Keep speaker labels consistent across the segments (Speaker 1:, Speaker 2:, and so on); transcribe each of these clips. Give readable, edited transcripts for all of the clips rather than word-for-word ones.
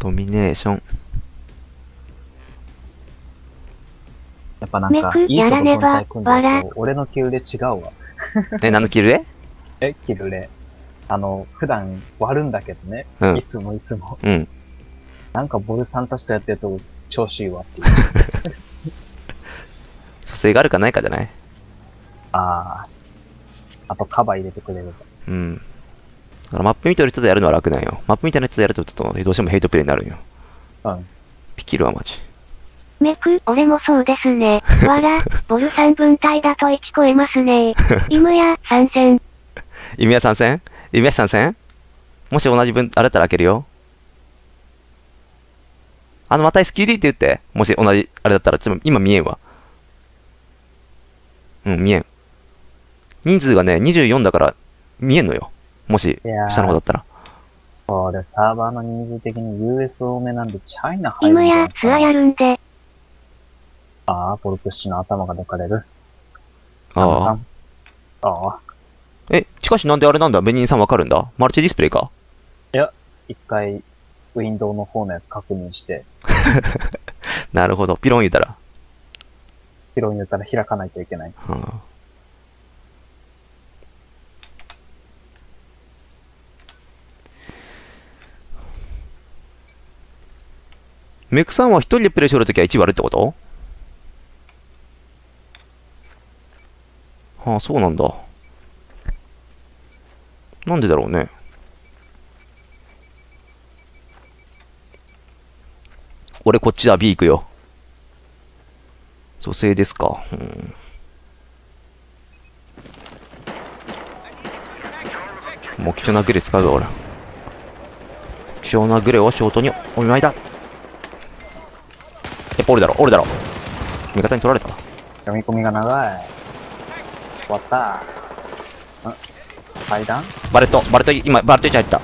Speaker 1: ドミネーション。
Speaker 2: やっぱなんか、いい人と軍隊組んでると、俺のキルレ違うわ。
Speaker 1: 何のキルレ？
Speaker 2: キルレ。普段割るんだけどね。
Speaker 1: うん。
Speaker 2: いつもいつも。
Speaker 1: うん。
Speaker 2: なんかボルさんたちとやってると調子いいわっていう。
Speaker 1: 女性があるかないかじゃない？
Speaker 2: あとカバー入れてくれれば。
Speaker 1: うん。だからマップ見てる人とやるのは楽なんよ。マップみたいな人とやるとどうしてもヘイトプレイになるんよ。
Speaker 2: うん。
Speaker 1: ピキルはマジ。
Speaker 3: メク、俺もそうですね。わら、ボル3分隊だと1超えますね。イムヤ参戦。
Speaker 1: イムヤ参戦？イムヤ参戦？もし同じ分、あれだったら開けるよ。また SQD って言って。もし同じ、あれだったら、今見えんわ。うん、見えん。人数がね、24だから見えんのよ。もし、下の方だったら。
Speaker 2: そうで、サーバーの人数的に US 多めなんで、チャイナ入
Speaker 3: イ
Speaker 2: るんじゃない
Speaker 3: ムヤツアやるんで。
Speaker 2: ボルプッシュの頭が抜かれる。
Speaker 1: あ
Speaker 2: あ。
Speaker 1: しかしなんであれなんだベニンさんわかるんだ？マルチディスプレイか？
Speaker 2: いや、一回、ウィンドウの方のやつ確認して。
Speaker 1: なるほど。ピロン言うたら。
Speaker 2: ピロン言ったら開かないといけない。
Speaker 1: メクさんは一人でプレイしよるときは1割ってこと？はあ、そうなんだ。なんでだろうね。俺こっちだ、B 行くよ。女性ですか。もう貴重なグレ使うわ、俺。貴重なグレをショートにお見舞いだ。やっぱ俺だろ。味方に取られた。
Speaker 2: 読み込みが長い。終わった。階段？
Speaker 1: バレット、今、バレット1入った。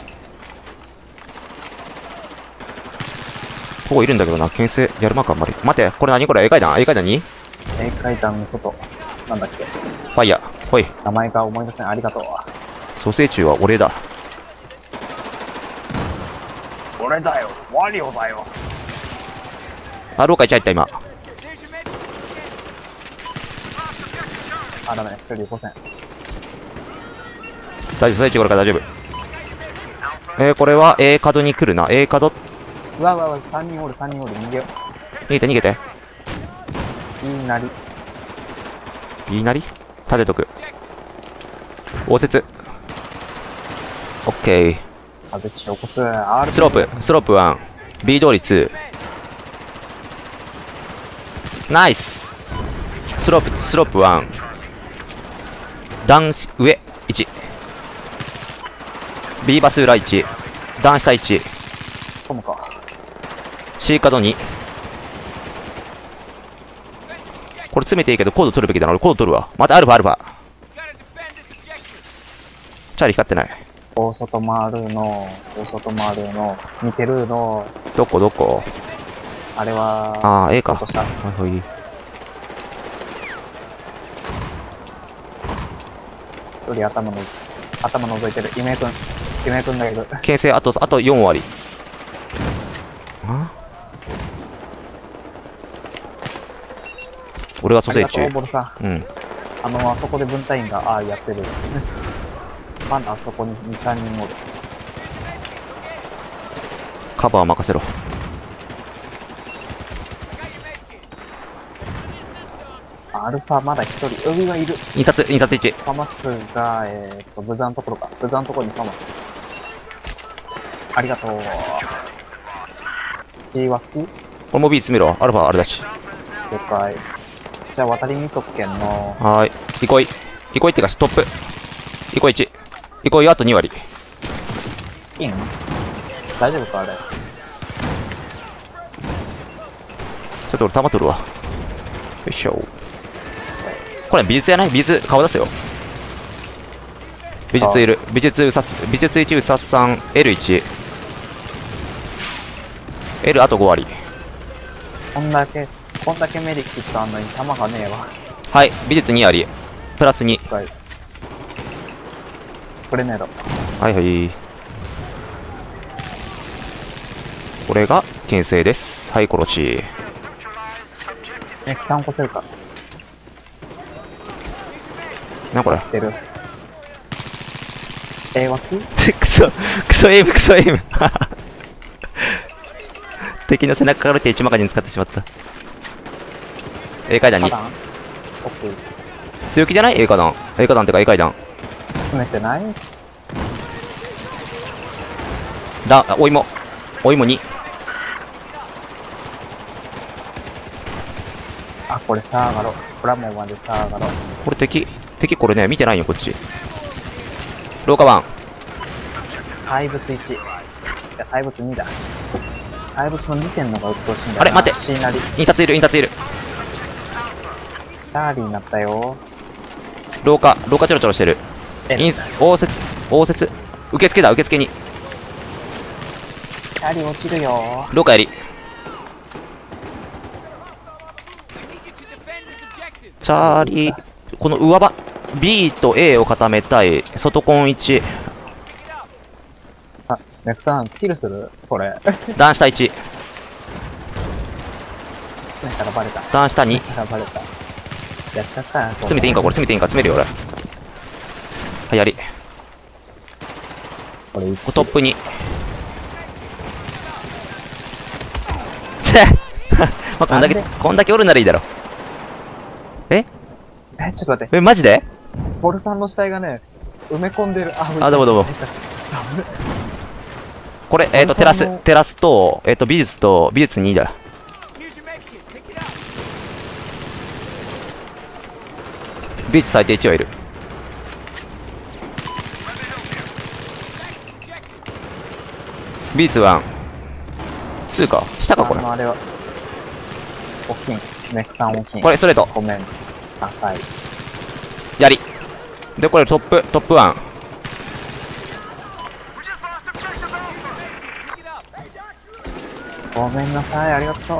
Speaker 1: ここいるんだけどな、牽制やるまかあんまり。待て、これ何これ？ A 階段に？
Speaker 2: A 階段の外。なんだっけ？
Speaker 1: ファイヤー、ほい。
Speaker 2: 名前が思い出せん。ありがとう。
Speaker 1: 蘇生中は俺だ。
Speaker 2: 俺だよ。ワリオだよ。
Speaker 1: 廊下1入った、今。
Speaker 2: ダメだ。一人よこせん。
Speaker 1: 大丈夫、蘇生中これから大丈夫。これは A 角に来るな。A 角。
Speaker 2: うわ、3人おる、逃げよう。
Speaker 1: 逃げて。
Speaker 2: いいなり。
Speaker 1: いいなり立てとく。応接。オッケー。
Speaker 2: 風地起こす。
Speaker 1: スロープ1。B 通り2。ナイス。スロープ1。段上1。B バス裏1。段下1。
Speaker 2: トムか。
Speaker 1: C 角2。これ詰めていいけどコード取るべきだな。俺コード取るわ。またアルファ。チャーリー光ってない。
Speaker 2: 大外回るの。見てるの。
Speaker 1: どこ
Speaker 2: あれは、
Speaker 1: A か。
Speaker 2: はい。一人頭覗いてる。夢くんだけど。
Speaker 1: 牽制あと4割。俺が蘇生中。うん。
Speaker 2: あそこで分隊員が、やってる。まだあそこに2、3人おる。
Speaker 1: カバー任せろ。
Speaker 2: アルファまだ一人、海がいる。
Speaker 1: 印刷1。
Speaker 2: ファマツが、ブザのところか。ブザのところにファマツ。ありがとう。いい枠？
Speaker 1: 俺も B 詰めろ。アルファあれだし。
Speaker 2: 了解。じゃあ渡り見とくけんの。
Speaker 1: はーい。行こいってか、ストップ。行こい1。行こいあと2割。
Speaker 2: いいん？大丈夫かあれ。
Speaker 1: ちょっと俺弾取るわ。よいしょ。これ美術やない？美術顔出すよ。美術いる。美術1殺3 L1。L あと5割。
Speaker 2: こんだけメディックってあんのに弾がねえわ。
Speaker 1: はい。美術2割。プラス2。
Speaker 2: はい。グレネード。
Speaker 1: はい。 これが牽制です。はい、殺し。
Speaker 2: ネクさん起こせるか。
Speaker 1: なこれ。
Speaker 2: 来てる。脇
Speaker 1: クソエイム、クソエイム。敵の背中からって1マガジン使ってしまった。A 階段に。
Speaker 2: オッケー。
Speaker 1: 強気じゃない？ A 階段。A 階段ってか A 階段。
Speaker 2: 詰めてない？
Speaker 1: お芋2。
Speaker 2: あ、これサーガロ。プラモンまでサーガロ。
Speaker 1: これ敵これね、見てないよ、こっち。廊下1。
Speaker 2: 怪物1。いや、怪物2だ。怪物の2点のが鬱陶しいんだよな。
Speaker 1: あれ待って
Speaker 2: シーナリ。
Speaker 1: 印刷いる。
Speaker 2: チャーリーになったよ。
Speaker 1: 廊下ちょろちょろしてる。応接。受付だ、受付に。
Speaker 2: チャーリー落ちるよ。
Speaker 1: 廊下やり。チャーリー、この上場 B と A を固めたい。外コン1。
Speaker 2: あ、ネクさん、キルするこれ。
Speaker 1: 段下1。
Speaker 2: 詰めたらバレた。
Speaker 1: 段下2。
Speaker 2: 詰めたらバレた。やっちゃったな。
Speaker 1: 詰めていいんかこれ。詰めるよ俺。はい、やり。
Speaker 2: これ1。
Speaker 1: トップ2。チェまあ、こんだけおるならいいだろ。
Speaker 2: ちょっと待って。
Speaker 1: マジで？
Speaker 2: ボルさんの死体がね、埋め込んでる。
Speaker 1: あ、どうも。これ、テラスと、美術2だ。美術最低1はいる。美術1。2か。下かこれ。
Speaker 2: あれは、大きい。ネクさん大きい。
Speaker 1: これ、ストレート。
Speaker 2: ごめん。浅い。
Speaker 1: やり。で、これトップ1。
Speaker 2: ごめんなさい、ありがとう。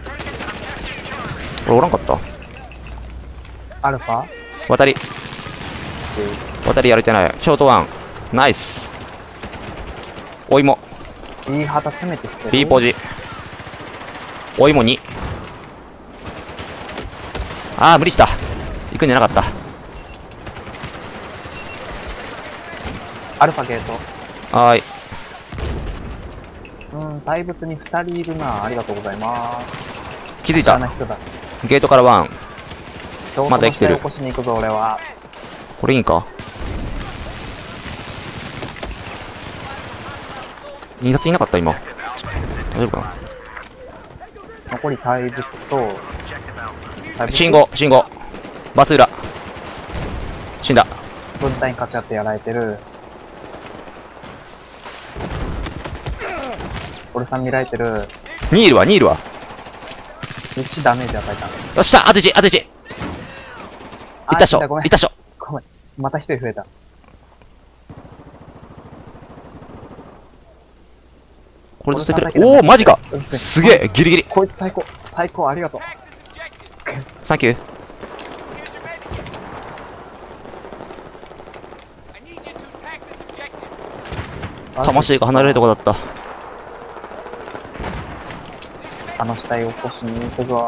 Speaker 1: これおらんかった。
Speaker 2: アルファ
Speaker 1: 渡りやれてない。ショート1。ナイス。お芋。
Speaker 2: いい旗詰めてきてる。
Speaker 1: B ポジ。お芋2。あー、無理した。行くんじゃなかった。
Speaker 2: アルファゲート。
Speaker 1: はーい。
Speaker 2: 大仏に2人いるな。ありがとうございます。
Speaker 1: 気づいた。
Speaker 2: 知らない人だ。
Speaker 1: ゲートから1。まだ生きてる。
Speaker 2: 起こしに行くぞ、俺は。
Speaker 1: これいいんか。印刷いなかった今。大丈夫かな。
Speaker 2: 残り大仏と、
Speaker 1: 信号。バス裏。死んだ。
Speaker 2: 分隊に勝ち合ってやられてる。俺さん見られてる。
Speaker 1: ニールは。
Speaker 2: 1ダメージ与えた。
Speaker 1: よっしゃ、あと1。いったっしょ。
Speaker 2: ごめん。ごめん。また1人増えた。
Speaker 1: これずっとくれ。おー、マジか。すげえ、ギリギリ。
Speaker 2: こいつ最高、ありがとう。
Speaker 1: サンキュー。魂が離れるとこだった。
Speaker 2: あの死体を起こしに行くぞ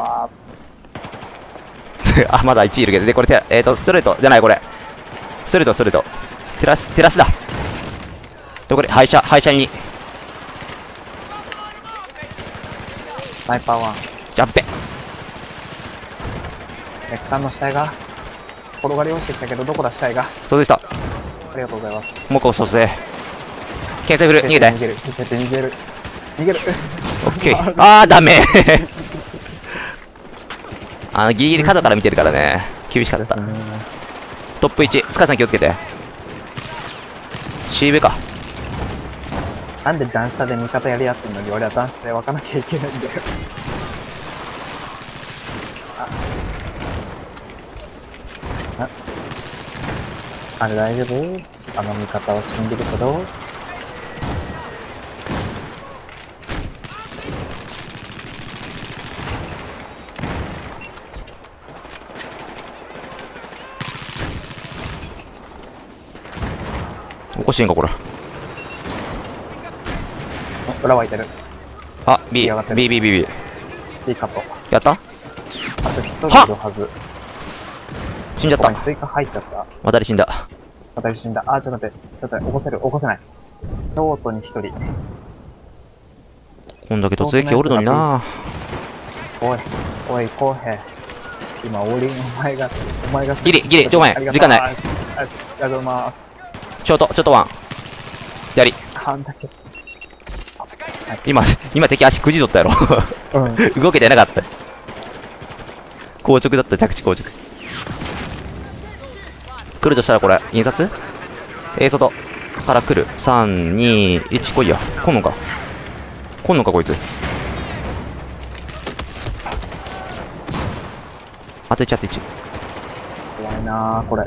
Speaker 1: あ、まだ1いるけど。で、これストレートじゃない、これ。ストレート。テラスだ。で、これ、廃車に。
Speaker 2: スナイパー1。
Speaker 1: ジャンペ。
Speaker 2: ネクさんの死体が転がり落ちてきたけど、どこだ死体が。
Speaker 1: そうでした。
Speaker 2: ありがとうございます。
Speaker 1: もう一個そうですね。牽制振る。逃げて。
Speaker 2: 逃げる。
Speaker 1: オッケー。あー、ダメ。ギリギリ角から見てるからね。厳しかった。トップ1。スカさん気をつけて。C 上か。
Speaker 2: なんで段下で味方やり合ってんのに俺は段下で分かなきゃいけないんだよ。あれ大丈夫？あの味方は死んでるけど。
Speaker 1: おかしいんかこれ。
Speaker 2: 裏湧いてる。
Speaker 1: あ、B、
Speaker 2: 上がってる
Speaker 1: B、B、B、B。
Speaker 2: いいカット。
Speaker 1: やった
Speaker 2: あと一人いるはず。
Speaker 1: 死んじゃった。
Speaker 2: ここに追加入っちゃった。
Speaker 1: 渡り死んだ。
Speaker 2: 私死んだ。あ、ちょっと待って。ちょっと待って。起こせる起こせない。京都に一人。
Speaker 1: こんだけ突撃おるのにな。
Speaker 2: おい、おい、こうへ。今、お前が、
Speaker 1: ギリギリちょごめん時間ない
Speaker 2: ありがとうございます。
Speaker 1: ショートワン。やり。
Speaker 2: あんだけ。
Speaker 1: 今敵足くじ取ったやろ。
Speaker 2: うん。
Speaker 1: 動けてなかった。硬直だった、着地硬直。来るとしたらこれ、印刷外から来る。3、2、1、来いや。来んのかこいつ。あと1、あと1。
Speaker 2: 怖いなぁ、これ。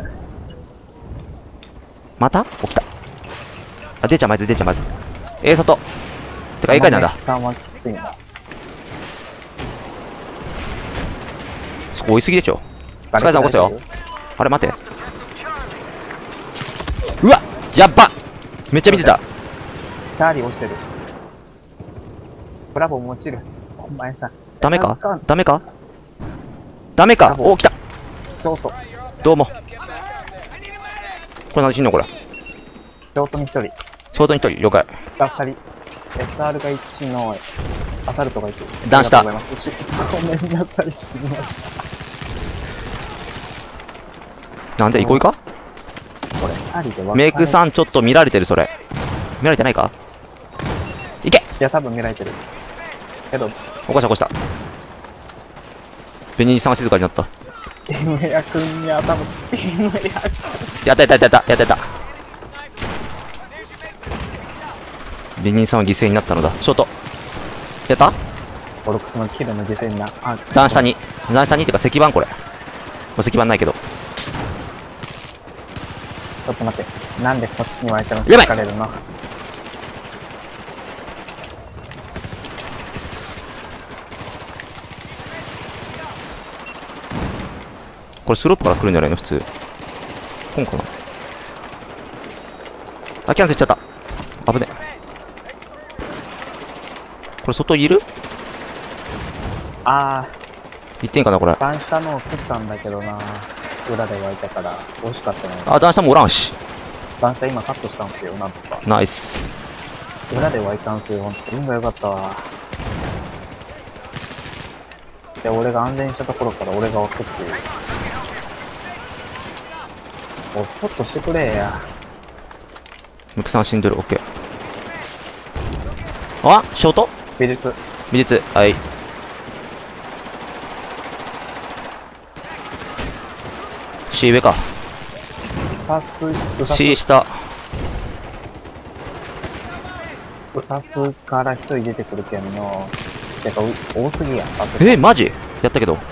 Speaker 1: また起きた。あ、出ちゃまず。外。てか、A 階なんだ。
Speaker 2: さんはきついな。
Speaker 1: そこ追いすぎでしょ。スカイさん起こすよ。あれ待て。うわやっばめっちゃ見てた。
Speaker 2: チャーリー落ちてる。ブラボーも落ちる。お前さ。
Speaker 1: ダメか
Speaker 2: 使わん
Speaker 1: ダメかお、来た
Speaker 2: 京都。
Speaker 1: どうも。これ何しんのこれ。
Speaker 2: 京都に一人。
Speaker 1: ショートに1人、了解。
Speaker 2: が二人。SR が1の、アサルトが1。
Speaker 1: ダウンした
Speaker 2: ありがとうございます。ごめんなさい、死にました。
Speaker 1: なんで、行こうか
Speaker 2: これ、チャーリーで分か
Speaker 1: メイクさんちょっと見られてる、それ。見られてないかいけ
Speaker 2: いや、多分見られてる。けど、
Speaker 1: 起こした。ベニーさんが静かになった。
Speaker 2: エムヘア君には多分、エムヘア君。
Speaker 1: やった。ベニーさんは犠牲になったのだ。ショート。やった
Speaker 2: ボロクスのキルの犠牲にな。あ、
Speaker 1: 段下にってか石板これ。もう石板ないけど。
Speaker 2: ちょっと待って。なんでこっちに湧いたのか
Speaker 1: やばい
Speaker 2: 聞かれるな。
Speaker 1: これスロープから来るんじゃないの普通。こんかなあ、キャンセルしちゃった。危ね。これ外いる
Speaker 2: あ
Speaker 1: 行ってんかなこれ。
Speaker 2: ー、段下のを食ったんだけどな。裏で湧いたから、美味しかったね。
Speaker 1: あ、段下もおらんし。
Speaker 2: 段下今カットしたんすよ、なんとか。
Speaker 1: ナイス。
Speaker 2: 裏で湧いたんすよ、ほんと。運が良かったわ。で、俺が安全にしたところから俺が湧くっていう。おスポットしてくれや。
Speaker 1: ムクさん死んでる。オッケー。あショート
Speaker 2: 美術。
Speaker 1: 美術。はい。C 上か。C 下。
Speaker 2: うさすから一人出てくるけんの。てか、多すぎや。あそこ。
Speaker 1: マジやったけど。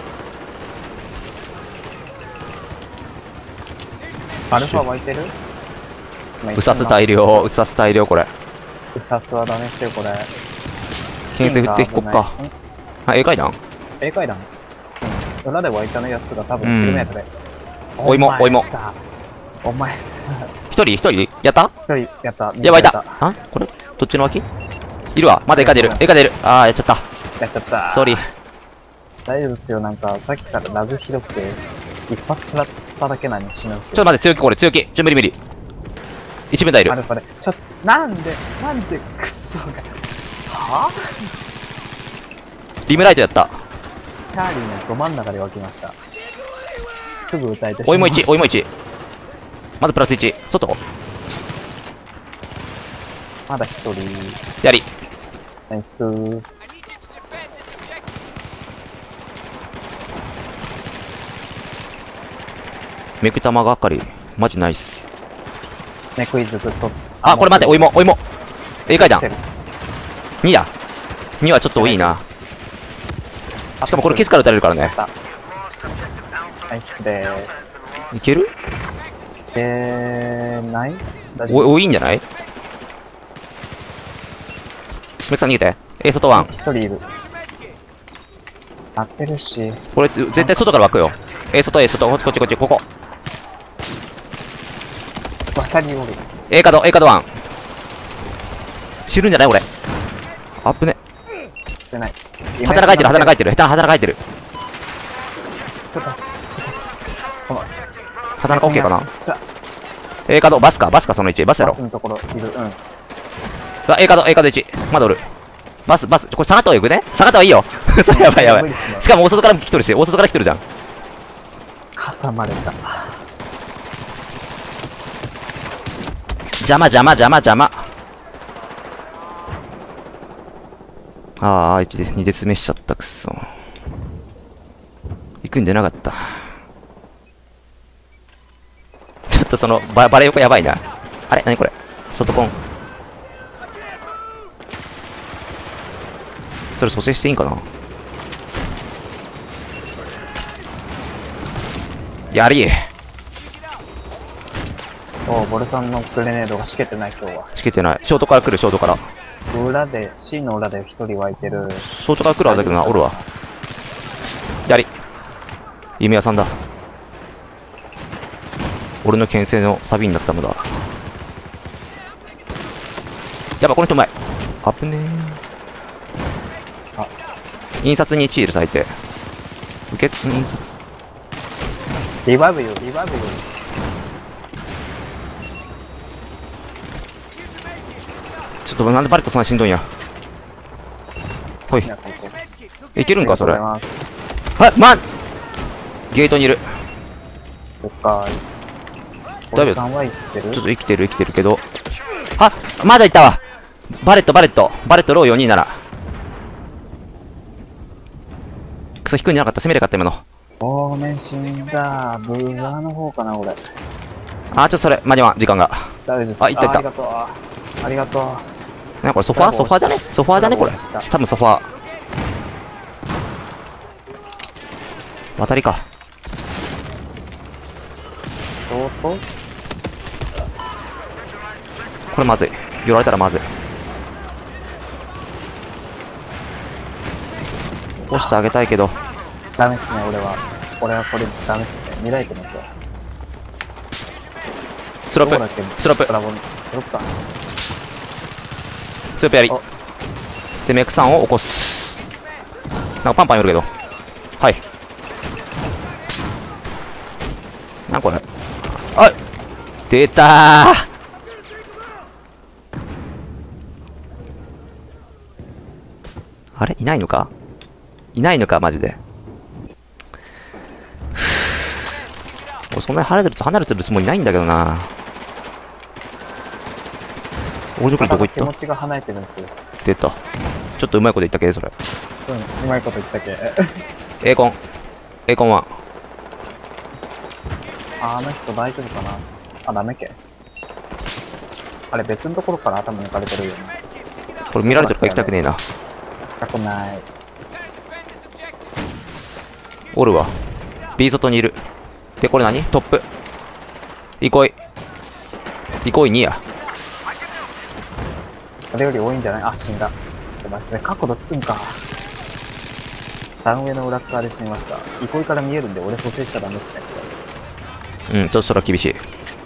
Speaker 2: アルファ湧いてる？
Speaker 1: うさす大量、これ。
Speaker 2: うさすはダメっすよ、これ。
Speaker 1: 牽制振っていこっか。あ、A 階段
Speaker 2: A 階段。うん。裏で湧いたのやつが多分
Speaker 1: うん
Speaker 2: キルメートで。
Speaker 1: お芋
Speaker 2: お前さ。
Speaker 1: 一人やった
Speaker 2: 一人やった。
Speaker 1: いや、湧いた。あこれどっちの脇いるわ。まだ A 階出る。あー、やっちゃった。
Speaker 2: やっちゃった。
Speaker 1: ソーリー。
Speaker 2: 大丈夫っすよ、なんか、さっきからラグひどくて、一発食らっただけなのに死ぬんすよ。
Speaker 1: ちょっと待って、強気これ、強気。無理。一面台いる
Speaker 2: ア。ルファで。なんで、クソが。はぁ
Speaker 1: リムライトやった。
Speaker 2: チャーリーのど真ん中で湧きました。すぐ歌えてし
Speaker 1: おいも
Speaker 2: まいました。
Speaker 1: 1。まずプラス1。外
Speaker 2: まだ一人。
Speaker 1: やり。
Speaker 2: ナイスー。
Speaker 1: めく玉がかり。マジナイス。
Speaker 2: ね、クイズグッド。
Speaker 1: あ、これ待って、お芋。A 階段
Speaker 2: 来てる。
Speaker 1: 2だ。2はちょっと多いな。しかもこれケツから撃たれるからね。
Speaker 2: ナイスでーす。
Speaker 1: いける
Speaker 2: ない大丈夫
Speaker 1: 多いんじゃないメクさん逃げて。A 外ワン。
Speaker 2: 一人いる。当てるし。
Speaker 1: これ絶対外から湧くよ。A 外、こっち、ここ。
Speaker 2: 二人おる。
Speaker 1: A 角ワン。死ぬんじゃない俺。あっぶね。
Speaker 2: してない。
Speaker 1: 働いてる、働いてる、働いてる。
Speaker 2: ちょっと、この、
Speaker 1: 働か OK かな。
Speaker 2: さ
Speaker 1: A カード、バスか、その1、バスやろ
Speaker 2: バス。のところいる。うん。
Speaker 1: A カード、1。まだおる。バス、これ下がった方がよくね。下がった方がいいよ。それやばいやばい。
Speaker 2: 無理っすね
Speaker 1: しかも大外からも来とるし、大外から来とるじゃん。
Speaker 2: 挟まれた。
Speaker 1: 邪魔。ああ、2列目しちゃった、くそ。行くんじゃなかった。ちょっとその、バレ横やばいな。あれ何これ外コン。それ蘇生していいんかな。やり
Speaker 2: おボルさんのグレネードがしけてない今日は。
Speaker 1: しけてない。ショートから来る、ショートから。
Speaker 2: 裏で、C の裏で一人湧いてる。
Speaker 1: ショートから来るはずだけどな、おるわ。やり。弓矢さんだ。俺の牽制のサビになったのだ。やば、この人うまい。あぶね
Speaker 2: あ
Speaker 1: 印刷に1いる最低。受け印刷。
Speaker 2: リバイブよ。
Speaker 1: ちょっとなんでバレットそんなしんどいんや。ほい。
Speaker 2: いやここ
Speaker 1: いけるんか、それ。
Speaker 2: ありがとう
Speaker 1: はい、ゲートにいる。
Speaker 2: ございます。了解。ボルさんは生きてる。
Speaker 1: ちょっと生きてるけど。あ、まだいたわ。バレットロー427。クソ低いんじゃなかった。攻めれかった今の。
Speaker 2: おーめん死んだ。ブーザーの方かな俺。
Speaker 1: あー、ちょっとそれ、間に合わん、時間が。
Speaker 2: 大丈夫です。
Speaker 1: あいったいった
Speaker 2: ありがとう。ありがとう。
Speaker 1: なんかこれソファーじゃねこれ。多分ソファー。渡りか。
Speaker 2: 相当
Speaker 1: これまずい。寄られたらまずい。押してあげたいけど。
Speaker 2: ダメっすね、俺はこれダメっすね。見られてますよ。
Speaker 1: スロープ。
Speaker 2: どこだっけ
Speaker 1: スロープ
Speaker 2: ドラゴン、スロップか。
Speaker 1: スロープやり
Speaker 2: お。
Speaker 1: で、メクさんを起こす。なんかパンパン寄るけど。はい。なんこれ。あい出たー。あれいないのかマジで。俺そんなに離れてるつもりないんだけどな。俺のこれどこ行った
Speaker 2: 気持ちが離れてるんですよ。
Speaker 1: 出た。ちょっとうまいこと言ったっけそれ。
Speaker 2: うん、うまいこと言ったっけ。
Speaker 1: エーコン1。
Speaker 2: あの人大丈夫かな。あ、ダメけ。あれ別のところから頭抜かれてるよね。
Speaker 1: これ見られてるから行きたくねえな。
Speaker 2: 痛くない。
Speaker 1: おるわ。B 外にいる。で、これ何トップ。憩い2や。
Speaker 2: それより多いんじゃない。あ、死んだ。お前それ角度つくんか。段上の裏側で死にました。憩いから見えるんで俺蘇生しちゃダメっすね。
Speaker 1: うん、ちょっとそれは厳しい。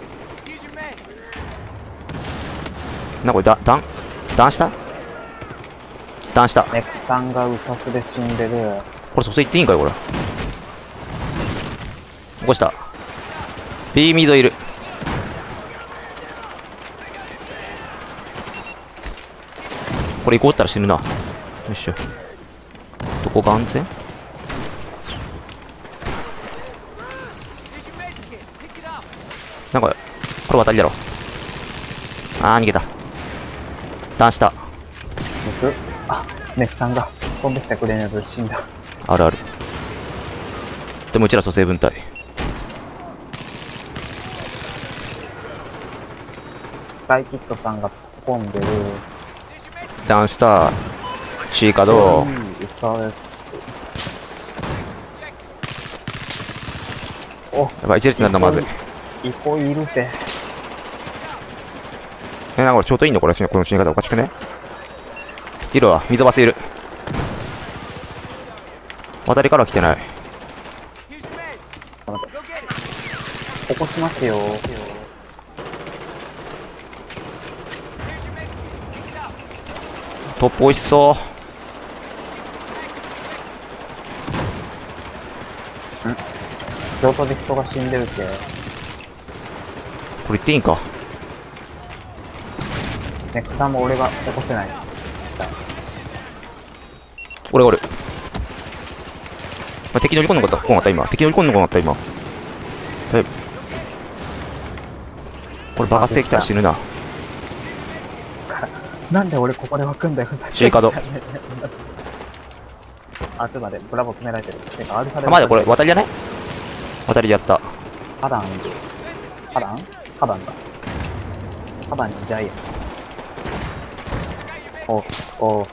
Speaker 1: これ段下
Speaker 2: ネクさんがウサスで死んでる。
Speaker 1: これ蘇生いっていいんかよこれ。起こした。 B ミードいる。これ行こうったら死ぬな。よいしょ。どこが安全。なんかこれ渡りだろ。あー逃げた。ダンした。
Speaker 2: あ、ネクさんが飛んできたグレネードで死んだ。
Speaker 1: あるある。でもうちら蘇生分隊。
Speaker 2: 大キットさんが突っ込んでる。
Speaker 1: ダウンした。C カード。
Speaker 2: いいそうです。お、
Speaker 1: やばい、一列になるな、まずい。
Speaker 2: 憩いいるて。
Speaker 1: なんかこれちょうどいいのこれ、この死に方おかしくね。いるわ、溝バスいる。渡りから来てない。
Speaker 2: 起こしますよ。
Speaker 1: トップ美味しそ
Speaker 2: 仕事で人が死んでるけ。
Speaker 1: これ言っていいんか。
Speaker 2: ネクさんも俺が起こせない。知った。
Speaker 1: 俺おる。敵乗り込んのかった今。敵乗り込んのかった今。だいぶ。これ爆発できたら死ぬな。
Speaker 2: なんで俺ここで湧くんだよ、ふざけ
Speaker 1: シーカード。
Speaker 2: あ、ちょっと待って、ブラボー詰められてる。てか、アルファで。
Speaker 1: あ、まだこれ渡りじゃない？渡りでやった。
Speaker 2: 花壇だ。花壇にジャイアンツ。お、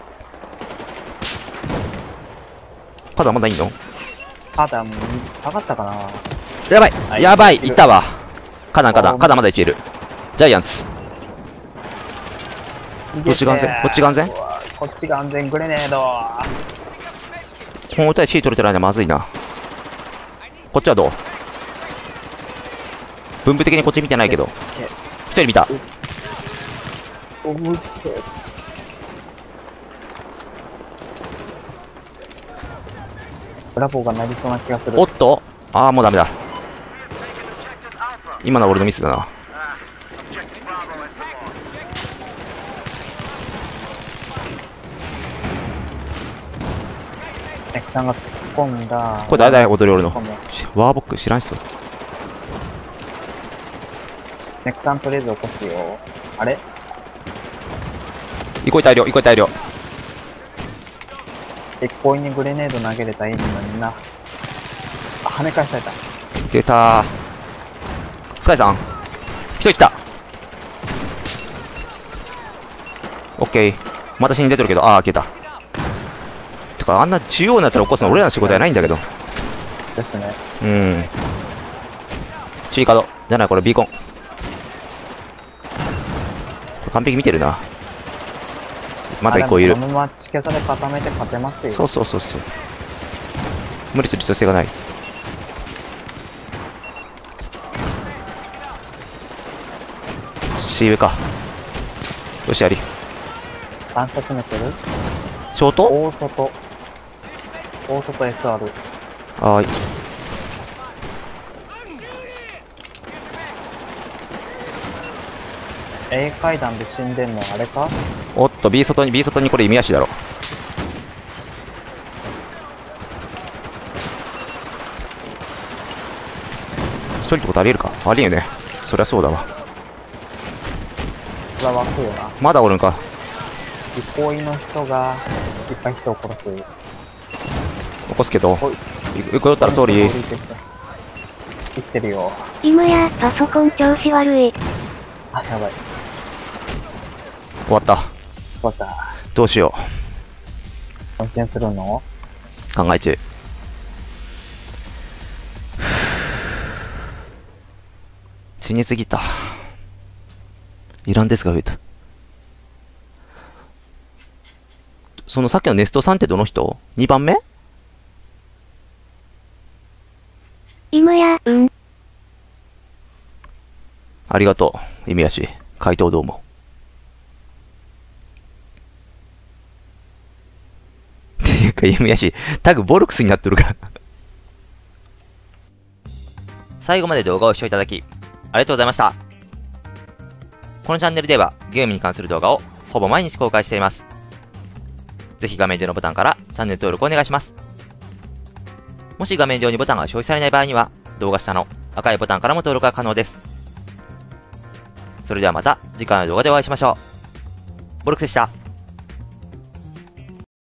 Speaker 1: パダまだいいの？
Speaker 2: 花壇下がったかな。
Speaker 1: やばい、
Speaker 2: はい、
Speaker 1: やばい、いったわ。カダンまだ1いる。ジャイアンツ。どっちが安全？こっちが安全？
Speaker 2: こっちが安全。グレネード。
Speaker 1: この歌でシー取れてる間まずいな。こっちはどう？分布的にこっち見てないけど。一人見た。
Speaker 2: おむせち。ブラボーがなりそうな気がする。
Speaker 1: おっと、ああ、もうダメだ。今のは俺のミスだな。
Speaker 2: ネクさんが突っ込んだ。
Speaker 1: これ誰だよ、踊り俺の。ワーボック知らん人。
Speaker 2: ネクさんとりあえず起こすよ。あれ？
Speaker 1: 憩い大量。
Speaker 2: 一向にグレネード投げれたらいいのにな。あ、跳ね返された。
Speaker 1: 出たー。スカイさん。一人来た。オッケー。また死に出てるけど、ああ、消えた。てか、あんな中央のやつら起こすの俺らの仕事じゃないんだけど。
Speaker 2: ですね。
Speaker 1: シーカード。じゃない、これビーコン。完璧見てるな。まだ1個いる。
Speaker 2: このままチケサで固めて勝てますよ。
Speaker 1: そう。無理する必要性がない。C 上か。よし、やり。
Speaker 2: 単車詰めてる？
Speaker 1: ショート？
Speaker 2: 大外 SR。
Speaker 1: はーい。
Speaker 2: A 階段で死んでんのあれか？
Speaker 1: おっと、B 外にこれ弓足だろ。一人ってことありえるか？ありえんよね。そりゃそうだわ。
Speaker 2: それは湧くよな。
Speaker 1: まだおるんか。
Speaker 2: 憩いの人がいっぱい人を殺す。
Speaker 1: 起こすけど。
Speaker 2: おい。
Speaker 1: 行くよったら総理。
Speaker 2: 行ってるよ。
Speaker 3: イムや、パソコン調子悪い。
Speaker 2: あ、やばい。
Speaker 1: 終わった。
Speaker 2: 終わった。
Speaker 1: どうしよ
Speaker 2: 温泉するの？
Speaker 1: う。考え中。死にすぎた。いらんですが増えた。そのさっきのネストさんってどの人？ 2 番目？
Speaker 3: イムや、
Speaker 1: ありがとう、イムヤシ。回答どうも。っていうか、イムヤシ、タグボルクスになってるから。最後まで動画を視聴いただき、ありがとうございました。このチャンネルでは、ゲームに関する動画をほぼ毎日公開しています。ぜひ画面上のボタンからチャンネル登録お願いします。もし画面上にボタンが表示されない場合には、動画下の赤いボタンからも登録が可能です。それではまた次回の動画でお会いしましょう。ボルクスでした。